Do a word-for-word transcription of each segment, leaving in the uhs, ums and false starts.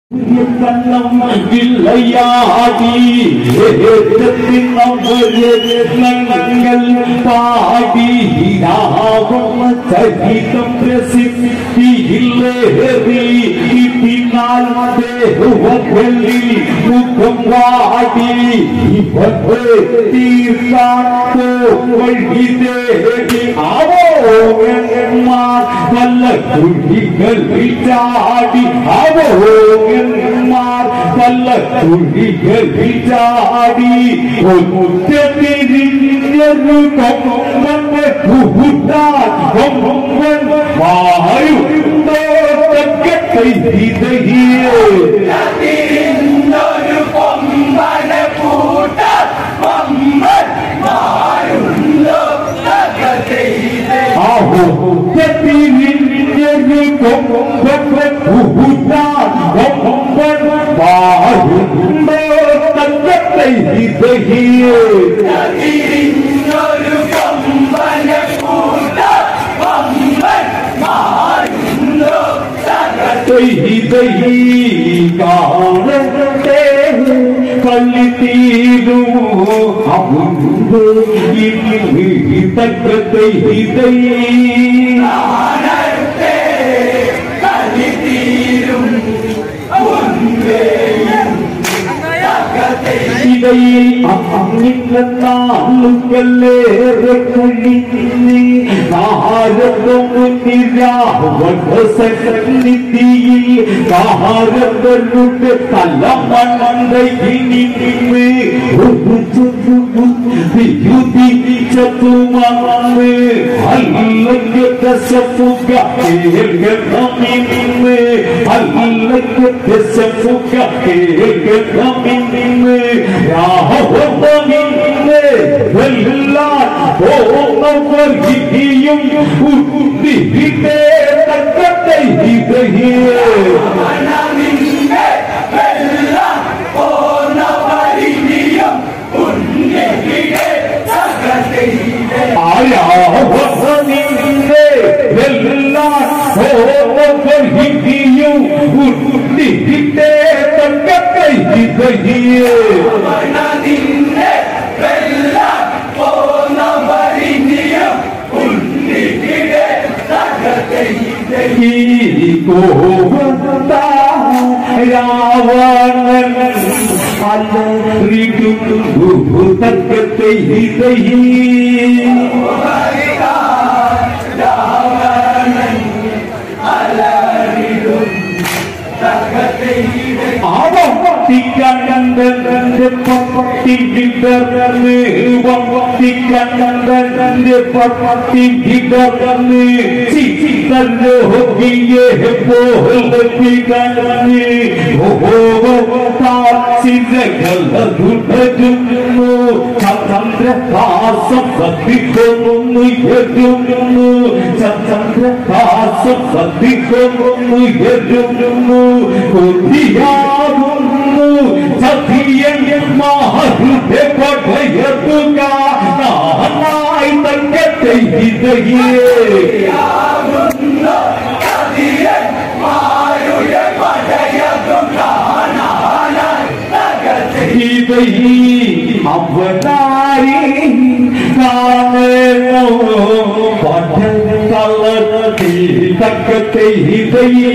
விளையாடி நங்கள் பாடி சகிதம் பிரசித்தி இல்லைனால் தேவர்களில் முகம் வாடி தீர்த்தாட்டோ வழிதேடி ஆவோமார் பல்ல குழிகளில் சாடி ஆவோமார் பல்ல குழிகளில் சாடி முத்தெதிரிஞரு கொம்பன் புகுத்தார் கொம்பன் வாயு தக்கத்தை இதையே கள்ளி தீரும் அவுந்து தக்கத்தை இதை இதையை அம்மிக்கல்லேறி காரதம் நிதியில் காரதனுக்கு தலமந்தை இனிமே சத்துமாமே அல்லக்கு தசப்புக ஏகமின்மே அல்லக்கு தசப்புக ஏகமின்மே ராஹவமின்மே வெல்லார் ஓமவர் கிதியும் உத்திஹிதே தக்கத்தை இதையே மனமின்மே வெல்லார் ஓனவரினியும் உன்னிஹிதே தக்கத்தை ஆயா வசமின்மே வெல்லார் ஓமவர் கிதியும் உத்திஹிதே தக்கத்தை இதையே மனமின்மே வெல்லார் ஓனவரினியும் உன்னிஹிதே தக்கத்தை இதையே கோவதா ராவணன் அலறிடு தக்கத்தை இதையே ராவணன் அலறிடு தக்கத்தை ஆவம் திக்கண்டந்து பப்பத்தி விதர்னு வம்பத்தி கண்டந்து பப்பத்தி விதர்னு சித்தல்லோ ஹோகியே போலத்தி கண்டனு ஓஹோ தாசிதகல் துடஜுனு சந்திர காசம் பத்திகொன்னு யதுனு சந்திர காசம் பத்திகொன்னு யதுனு கொதியாகுன்னு சத்தியன் மாஹுதே படயதுகா நானாய் தக்கத்தை இதையே சத்தியன் மாஹுதே படயதுகா நானாய் தக்கத்தை இதையே அவதாரி காணோ படகலதி தக்கத்தை இதையே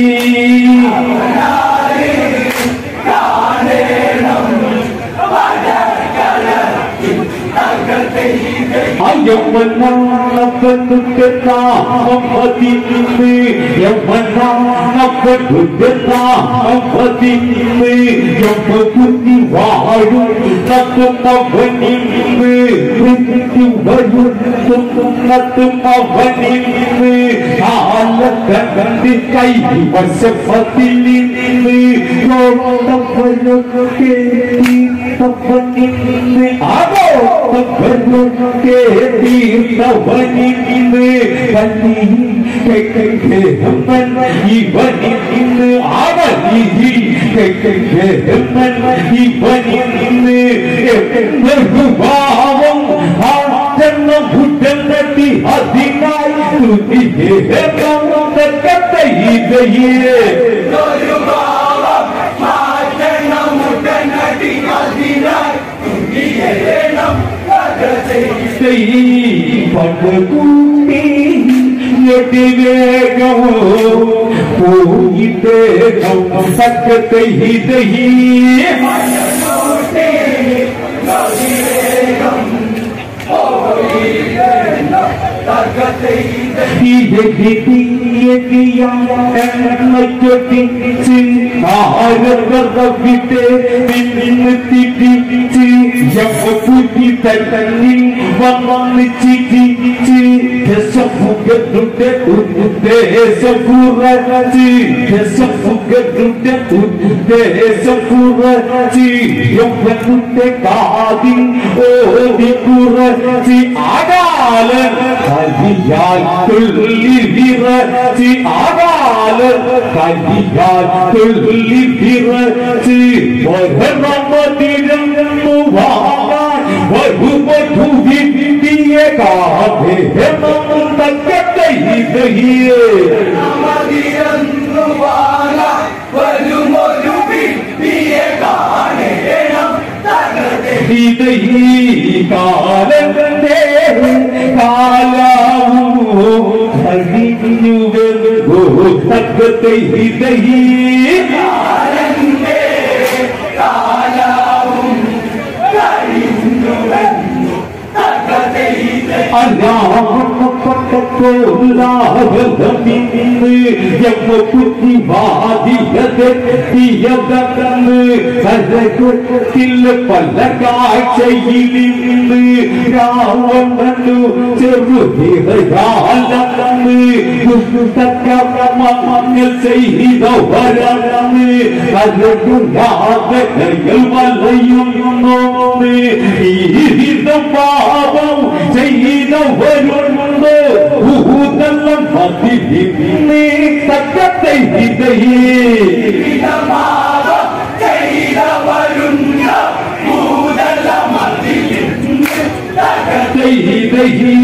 கை வசப்பதில் ஆகோ தப்பனுக்கே தீர்த்தவனின்னு பள்ளி கேட்கமன் இவனின்னு அவனிதி கேட்கமன் இவனின்னு பாவம் ஆச்சன்ன புத்தன்னதி அதிகாய் துதி கத்தை இதையே പടകൂട്ടി ഞെട്ടിവേഗമോ പോയിട്ടേ സക്കത്തെ ഹിതഹി കലിയാൽ തുള്ളി വിറച്ച് ആകാല് കലിയാൽ തുള്ളി വിറച്ച് ഒരമതിരന്നു വാങ്ങാൻ വരുമധു വിദ്യ കാതെ തക്കത്തെ ഇതഹിയേ മതിരന്നു വാങ്ങാൻ വരുമൊരു വിദ്യ കാണേണം ഇതഹി കാലത്തെ കാലാവോ ഹരിഞ്ഞുവോ തക്കത്തെ ഇതഹി കാലന്റെ കാലാവും കഴിഞ്ഞുവെന്നു തക്കത്തെ ഇതഹി അല്ലാഹുപ്പക്കത്തോലാവതമിന്ന് യമ്മകുത്തി വാദിയതെത്തിയതെന്ന് കരകുത്തിൽ പല കാഴ്ചയിലിന്ന് രാവണനു ചെറുതിരയാലെന്ന് ദുഷ്ടകർമ്മങ്ങൾ ചെയ്തവരെന്ന് കരകുലാതകൾ വലയുന്നോന്ന് ഈ പാപം ചെയ്തവരുണ്ടോ ഭൂതലം പതിവിന്നേ തക്കത്തെ ഇതഹി പാപം ചെയ്തവരുണ്ടോ ഭൂതലം പതിവിന്നേ തക്കത്തെ ഇതഹി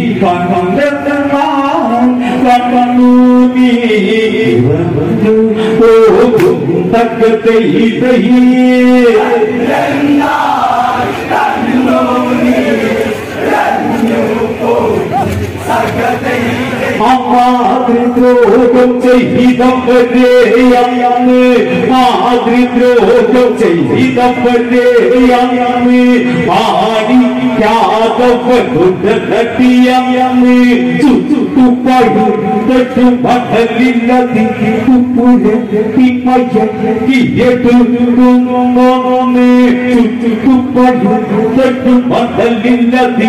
കണ്ണൻ കണ്ണൂനി ഓ തക്കത്തെ ഇതഹി മാതൃദ്രോഹം ചെയ്തവരെയാണ് മാതൃദ്രോഹം ചെയ്തവരെയാണ് പാടിക്കാതവരുടട്ടിയാണ് ചുറ്റുപാടും മടലില്ലതി ചുറ്റുപാടും മടലില്ലതി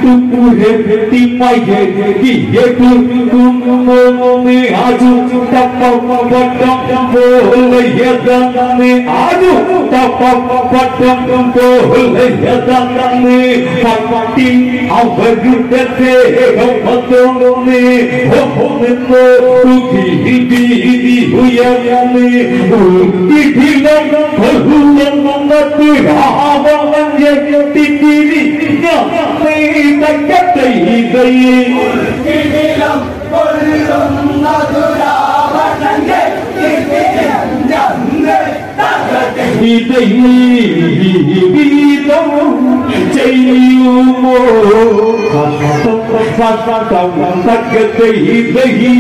ആജു തപ്പട്ടം പോലെയതന്നെ ആജു തപ്പട്ടം പോലെയതന്നെ പട്ടി അവരുടെ ദേഹം വന്നോന്ന് ഒന്നോ ഭീതി ഉയർന്ന് ഉൾക്കിടിലം ബഹുവന്നത്ത് രാവണഞ്ഞെത്തിരി തക്കത്തെ ഇതയേ ഉൾക്കിടിലം കൊള്ളുന്നതു രാവണഞ്ഞെത്തിരി തക്കത്തെ ഗീതം ചെയ്യുമോ തക്കത്തെ ഇതഹി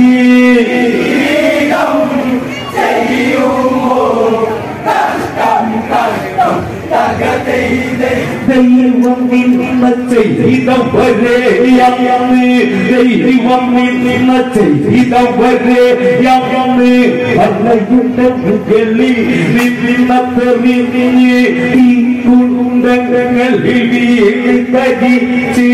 ചെയ്യുമോ കഷ്ടം കഷ്ടം തക്കത്തെ ഇതഹി ദൈവം നിന്ന ചെയ്തവരെയാണ് ദൈവം നിന്ന ചെയ്തവരെയാണ് അല്ലയുടെ മുകളിൽ നിന്ന തെറിഞ്ഞ് ഈ കുണ്ടങ്ങളിൽ വീണിച്ച്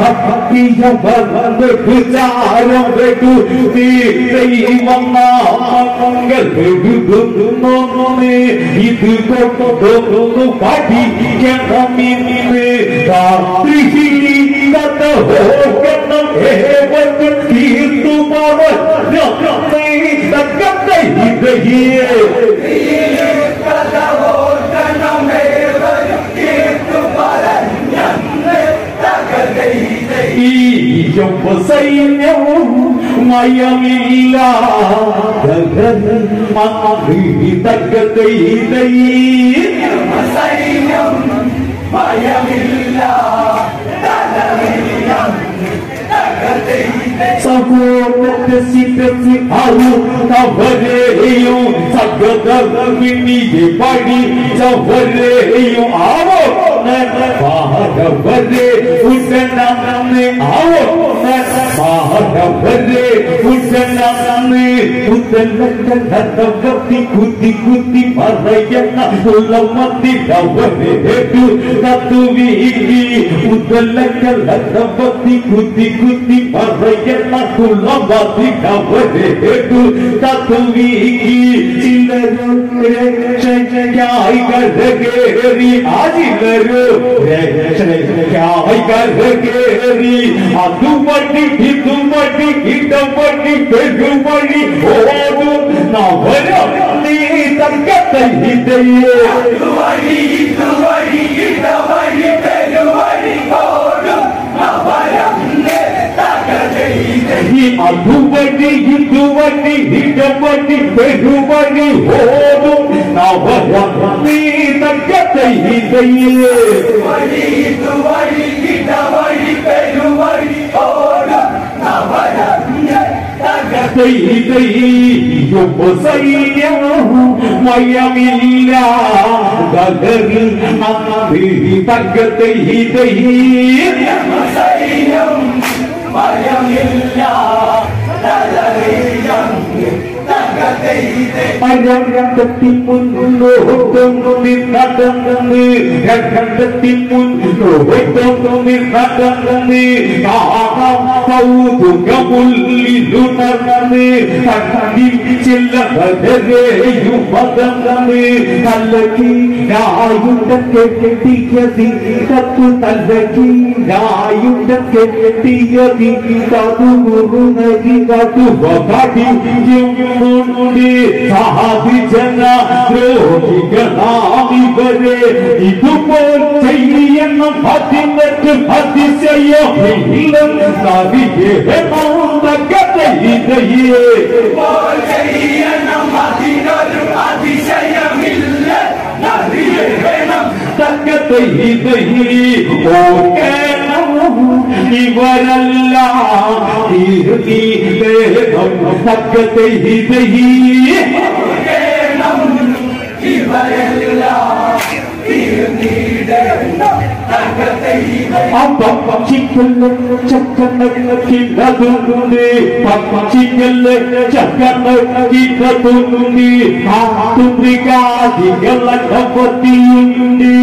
ഭക്തിയവചാരം വെടുത്തി ദൈവം നാമങ്ങൾ വെടുകുന്നു ഇത് കൊണ്ടു പഠിക്കണമെന്ന് രാത്രിയില്ലാത്ത ഹോക്കണം ഏവനും തീർത്തുമവൻ തക്കത്തെ ഇതഹിയേ ഈ സൈന്യവും മയമില്ല തക്കത്തെ ഇതഹി സൈന്യം ഭയമില്ല സകോദര സിദ്ധി ആവു തവരെയോ സകദർവിനിയെ പഠിച്ചവരെയോ ആവോ പാടവരെ ഉടനെ ആവോ പാടവരെ ഉടനെ ഉദലക്കടവത്തി കുത്തി കുത്തി പറയുന്ന ഉള്ളമത്തിലവരേറ്റു തത്തുവീകി ഉദലക്കടവത്തി കുത്തി കുത്തി പറയുന്ന ഉള്ളമത്തിലവരേറ്റു തത്തുവീകി ചിലരും രക്ഷയായി കരകേറി ആ ചിലരും രക്ഷയായി കരകേറി അതുവഴി ഇതുവഴി ഇടവഴി പെരുവഴി ഓടും നവരം നീ തക്കത്തെ ഇതയേ അതുവഴി ഇതുവഴി ഇടവഴി പെരുവഴി ഓടും നവരം നീ തക്കത്തെ ഇതയേ അതുവഴി ഇതുവഴി ഇടവഴി പെരുവഴി ഓടും നവരം നീ തക്കത്തെ ഇതയേ വഴി ഇതുവഴി ഇടവഴി പെരുവഴി ഓടും നവരം മയമില്ല തങ്കത്തെ സൈന്യം മയമില്ല അരണ്ടത്തി മുന്നോട്ടും നടന്ന് രണ്ടത്തി മുന്നോട്ടും നടന്ന് കൗതുകമുള്ളിലുണർന്ന് ചില്ലവരെയും പതന്ന് തല്ലക്കി രായുണ്ടൊക്കെ കെട്ടിയതി തത്തു തല്ലക്കി രായുണ്ടൊക്കെ കെട്ടിയതി തതുകുറുനരി തതുവകാടി സാധിജന ദ്രോഹികളാമിവരെ ഇതുപോൽ ചെയ്യുന്ന പതിനെട്ട് അതിശയം അതിശയമില്ല തക്കത്തെ ഇവരല്ല തക്കത്തെ പക്ഷിക്കല്ല് ചക്കണ്ണക്കിന്നതുണ്ട് പക്ഷിക്കല്ല് ചക്കണ്ണക്കിന്നതുണ്ട് കാത്തുകാതികളുണ്ട്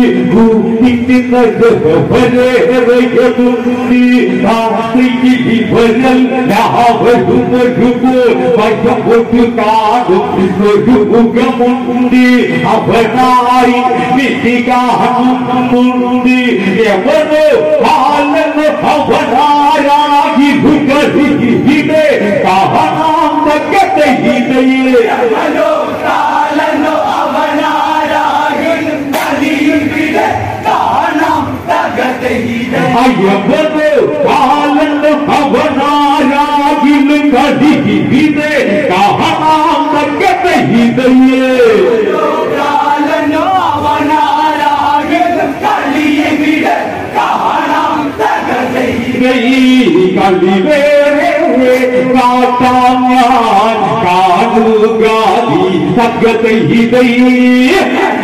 ഭൂമിക്കുന്നതുണ്ട് രാത്രിക്ക് ഇവരൽ രാവരും വയ്യപ്പൊട്ടു കാടും ഒരു മുഖമുണ്ട് അവനായി വിധി കാണുന്നുണ്ട് എവനോ കാലന് അവനാരായി ഇവിടെ കാണാൻ തക്കത്തെ ഇതയേ കാലനോ അവനാരായി കാണാം തകത്തെ അയ്യവനോ കാലന് അവനാരാകിലും കടികിവിടെ കാണാൻ തക്കത്തെ ഇതയേ കാലനോ അവനാരാകിലും കളിയെവിടെ കാണാം തകത്തെ കളിവേറെ കാട്ടാൻ ഞാൻ കാണുകാതി തക്കത്തെ ഇതയേ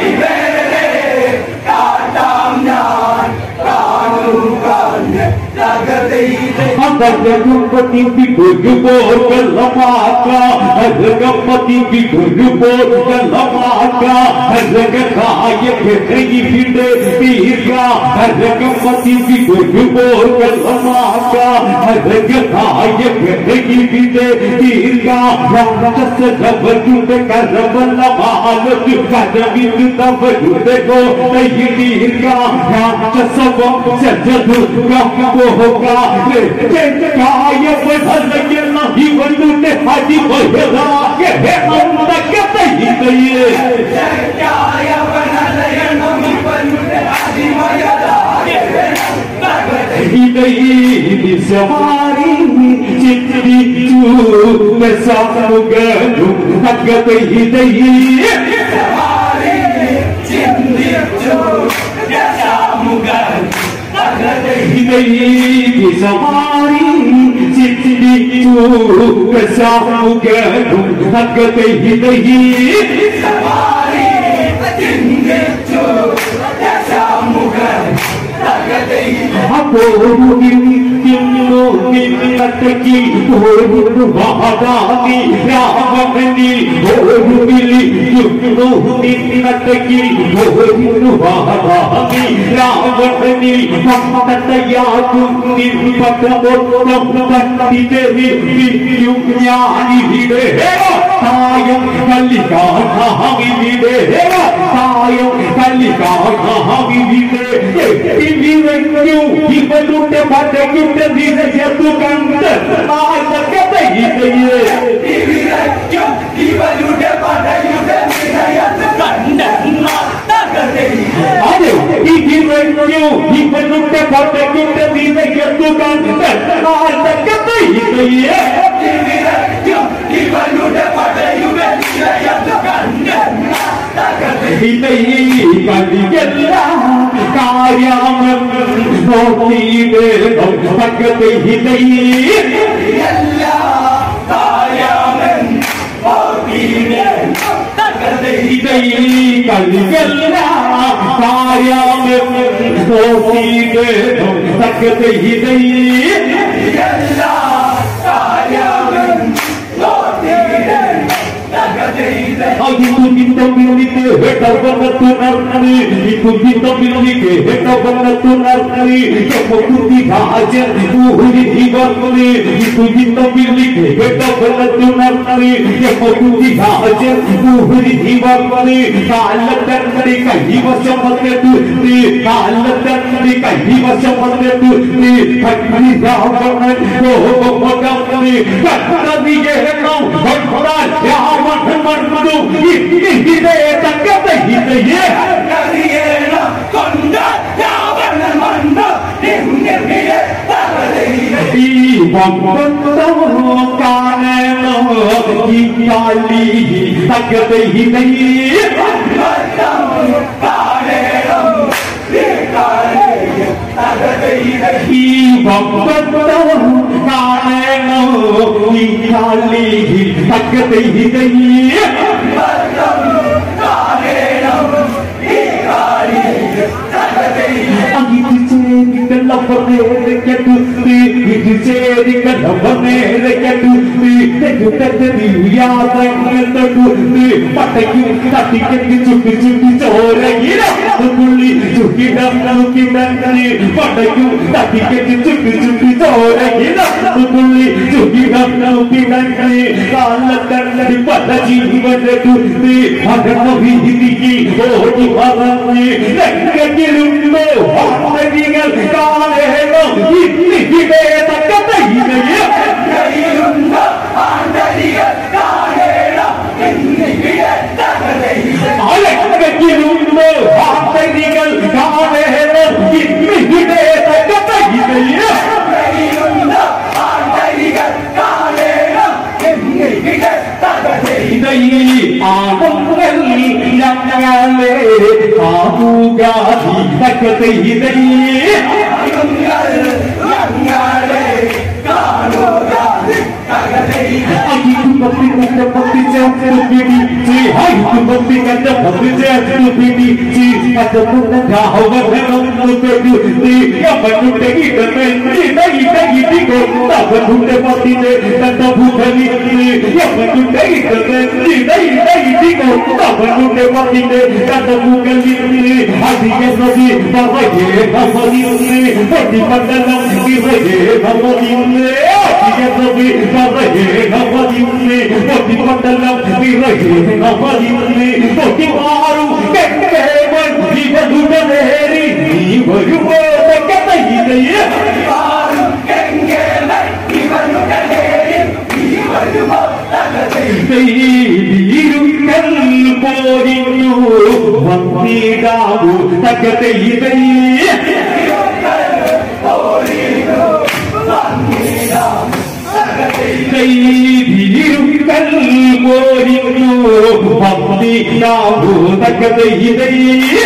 കാട്ടാം ഞാൻ കാണുകാൻ തകത്തെ Agapati Bigurbo, Kalamaka, Agapati Bigurbo, Kalamaka, Agakaya, Pete, Pika, Agapati Bigurbo, Kalamaka, Agakaya, Pete, Pika, Ramasa, Gabatu, the Karavana, Mahalatu, Kadavitu, the Go, the Yidika, Ramasa, Setatu, Rakaboka. Kaya berhadapnya iwan dunia hadi bergerak ke hemat kita ini. Kaya berhadapnya iwan dunia hadi bergerak ke hemat. Ini sehari ciri cu bersama gedung agak ini. Sehari ciri cu bersama gedung. Ini sehari ciri ശാമുകനും തകതൈതൈ സവാരി ചിന്തിച്ചു ശാമുകൻ തകതൈ അപ്പോഴും തിന്നു നിന്നട്ടക്കി ഒരു മഹാദാനി രാമനിൽ ഒരു വിളിക്കുന്നു നിന്നട്ടക്കി ഒരു മഹാദാനി രാമനിൽ പത്തയാകും നിൻപട്ടമൊത്തം തട്ടിതെറിയും ഞാനിവിടെ തായം കല്ലിക്കാവിവിടെ തായം കല്ലിക്കാവിവിടെ എത്തിവിറങ്ങു ഇവരുടെ പടയുടെ നിരയത്തു കണ്ട് നാളകതയിതയെ ഇവരുടെ പടയുടെ നിരയത്തു കണ്ട് അതെ ഇതിറങ്ങു ഇവരുടെ പടയുടെ നിരയത്തു കണ്ട് നാളകതയിതയെ ഇവരുടെ പടയുടെ നിരയത്തു കണ്ട് കളിയല്ല കാര്യമെന്ന് നോക്കിയിടേണം തകതൈതയെ എല്ലാ കാര്യമെന്ന് നോക്കിയിടേണം തകതൈതയെ കളിയല്ല കാര്യമെന്ന് നോക്കിയിടേണം തകതൈതയെ എല്ലാ കാര്യമെന്ന് നോക്കിയിടേണം തകതൈതയെ Itu kita banget tunarnari, itu kita miliki, kita banget tunarnari, kemudian kita ajar tuhuri dibangun, itu kita miliki, kita banget tunarnari, kemudian kita ajar tuhuri dibangun, kalah dan mereka hidup seperti itu, kalah dan mereka hidup seperti itu, kami rawan, oh pemuda kami, kata dia kau, kata ya aman madu, ini dia kata hidayah കറിയേണം കൊണ്ട രാവണ മണ്ണ നിന്നിയെ തകതൈതയെ ഈ വമ്പത്തോ കാണനോ ഈ കാലി തകതൈതയെ കാണേണം ഈ കാലിയെ തകതൈതയെ ഈ വമ്പത്തോ കാണനോ ഈ കാലി തകതൈതയെ പട്ടയ്ക്കും തട്ടിക്കെട്ടി ചുട്ടി ചുട്ടി ചോരയിലുള്ളി ചുക്കിടി പട്ടയ്ക്കും തട്ടിക്കെട്ടി ചുട്ടി ചുട്ടി ചോരയിലുള്ളി ചുക്കിടി കാലത്തടി പല ജീവന്റെ കുത്തി അകന്ന വീതിക്ക് ഓടി പറഞ്ഞ് രംഗത്തിലുണ്ടോ ആന്തരികൾ കാണേണോ ഇന്നിവിടെ തകതൈതയെ കയ്യിലുണ്ടോ ആന്തരികൾ കാണേണം ഇന്നിവിടെ തകതൈതയെ അലക്കത്തിലുണ്ടോ ആന്തരികൾ കാണേണോ ഇന്നിവിടെ തകതൈതയെ കയ്യിലുണ്ടോ ആന്തരികൾ കാണേണം ഇന്നിവിടെ തകതൈതയെ ആവങ്ങൾ ഞങ്ങളെ ആവുകാതി തകതൈതയെ ഞങ്ങളെ കാണുക തകതൈതയെ പത്തി കണ്ട പത്തി ചേർത്ത് പിടിച്ച് ഹൈറ്റ് പത്തി കണ്ട പത്തി ചേർത്ത് പിടിച്ച് പത്തപ്പുള്ള രാവണനൊന്നു പെടുത്തി അവനുടെ ഇടമെന്ന് ഇട ഇട ഇടികൊണ്ട് അവനുടെ പത്തിനെ കണ്ട ഭൂതലിന്ന് അവനുടെ ഇടമെന്ന് ഇട ഇട ഇടികൊണ്ട് അവനുടെ പത്തിനെ കണ്ട ഭൂതലിന്ന് അധിക നദി പറയേ നമ്മതിന്ന് പൊട്ടിപ്പണ്ടനം നിറയേ നമ്മതിന്ന് അധിക നദി പറയേ നമ്മതിന്ന് പൊട്ടിപ്പണ്ടനം നിറയേ നമ്മതിന്ന് പൊട്ടിമാറും കെട്ടേവൻ ഇവരുടെ നേരി നീ വരുമോ തകതൈതയെ ഇരുക്കൽ പോരിന്നു വന്നിടാവൂ തകതൈതയെ ഇരുക്കൽ പോരിന്നു വന്നിടാവൂ തകതൈതയെ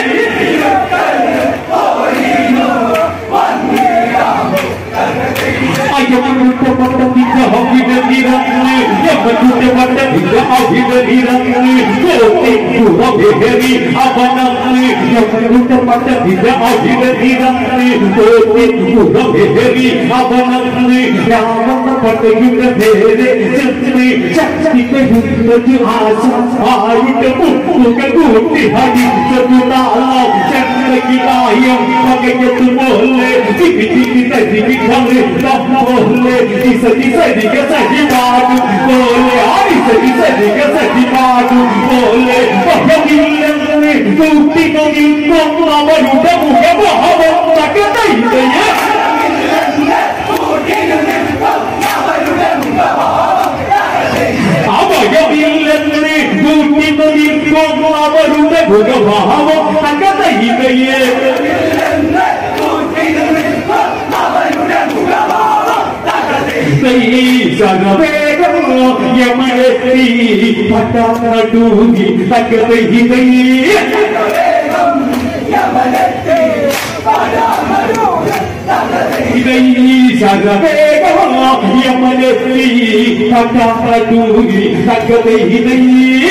യമുട്ടപട്ടത്തിന്റെ അഭിനന്ദിരങ്ങളെ യമുട്ടപട്ടത്തിന്റെ അഭിനന്ദിരങ്ങളെ കോട്ടിക്കുറവേറി അവനങ്ങളെ യമുട്ടപട്ടത്തിന്റെ അഭിനന്ദിരങ്ങളെ കോട്ടിക്കുറവേറി അവനങ്ങളെ രാമന്ന പട്ടയുടെ പേര് ചന്ദ്രനെ ശക്തിക്ക് യുദ്ധത്തിൽ ആശ ആയിട്ട് മുട്ടുകൾ കൂട്ടി ഹരിച്ചതു താളം ചന്ദ്രകിലായം പകയത്തുപോലെ തിരി തിരി തരി കളെ പോലെ ഇസ ഇസ ദിക സഹി പാടും പോലെ ആയിസ ഇസ ദിക സഹി പാടും പോലെ പകയില്ലെന്ന് കൂട്ടികളിൽ കൊന്നവരുടെ മുഖഭാവം തകതയിതയ അവയവില്ലെന്ന് കൂട്ടികളിൽ കൊന്നവരുടെ മുഖഭാവം തകതയിതയേ സകവേഗം യമനെത്തി പട്ടാടൂകി തകതയിതയേ സകവേഗം യമനെത്തി പട്ടാടൂകി തകതയിതയേ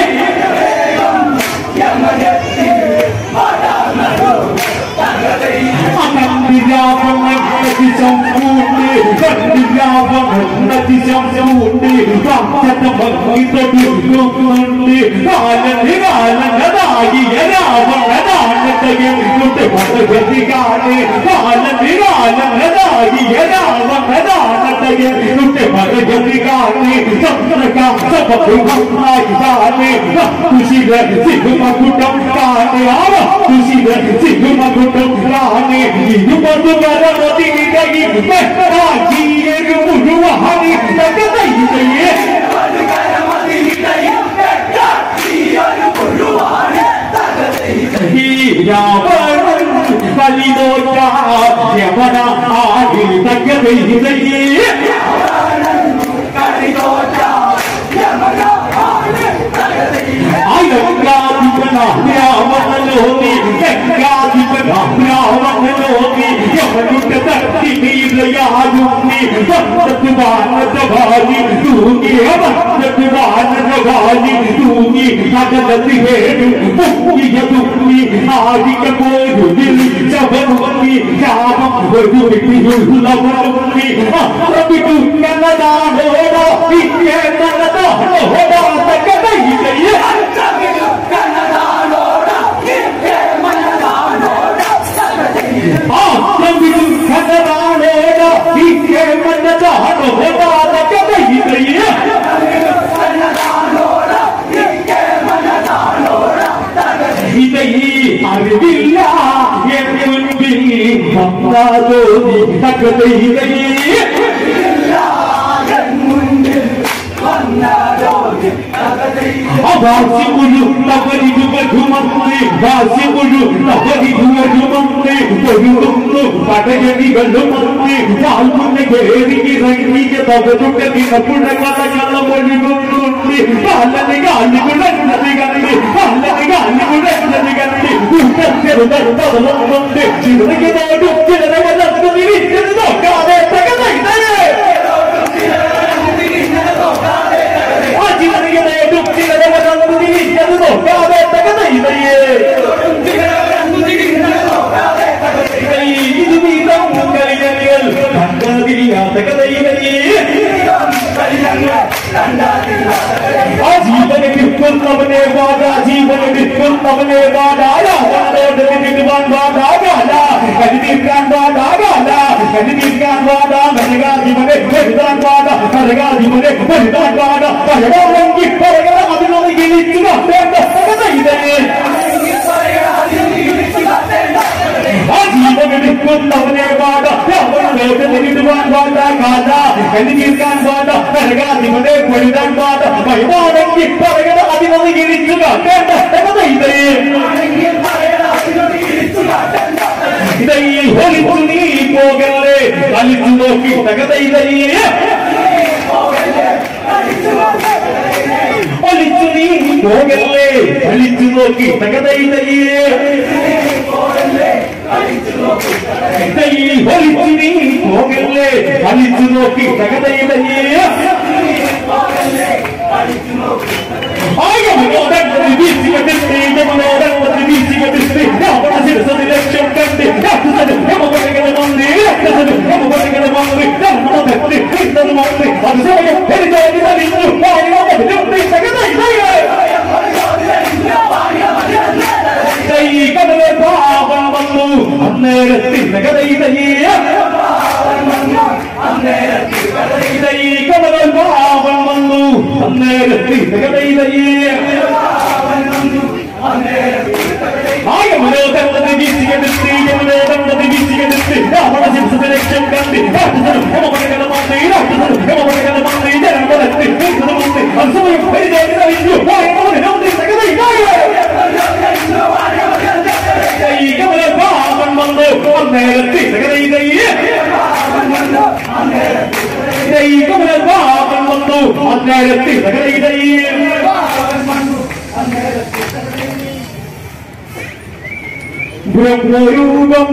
ബ്രഹ്മരൂപം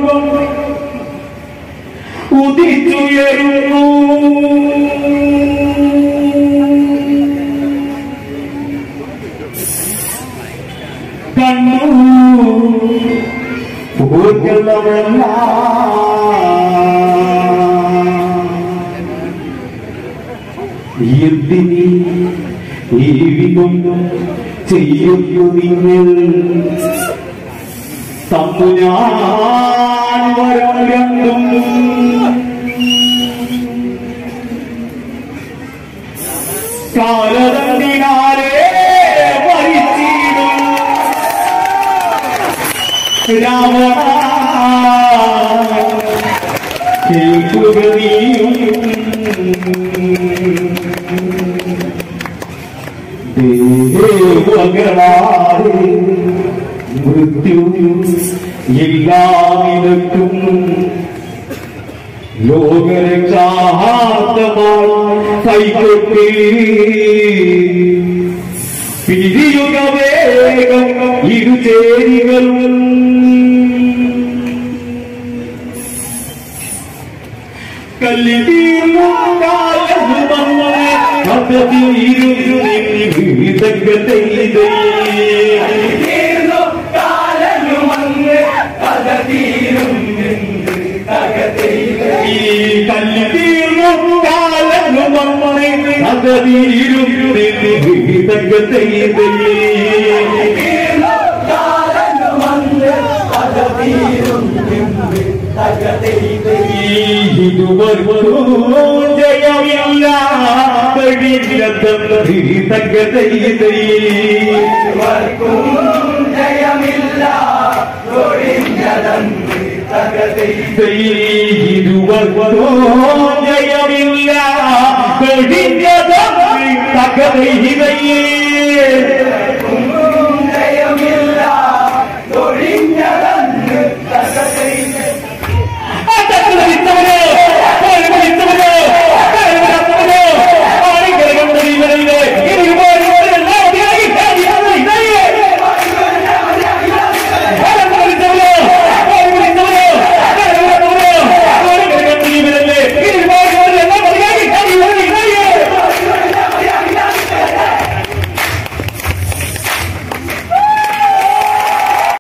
ഉദിച്ചുയരുന്നു കണ്ണു പൂർണ്ണമല്ല എന്തിനി ഈ വിധം ചെയ്യുന്നു നിങ്ങൾ തന്നു ഞാൻ വരം രണ്ടും കാലതണ്ടിനാലേ ഭരിച്ചിടും രാവണ കേൾക്കുക നീയും ദേവകളാതെ മൃത്യു എല്ലാമിടത്തും ലോകരക്ഷാർത്ഥമായി കൈകൊട്ടി പിരിയുക വേഗം ഇരുചേരികളും കല്ലിതീർന്നു കാലു വന്ന് പദ്ധതിയിരുന്നു തങ്കത്തെ കല്ലിതീർന്നു കാലു വന്ന് പദ്ധതിയിരുന്നു തങ്കത്തെ ഇതുവരും ജയമില്ല ജയമില്ല ഇതുവരും ജയമില്ല തകതൈ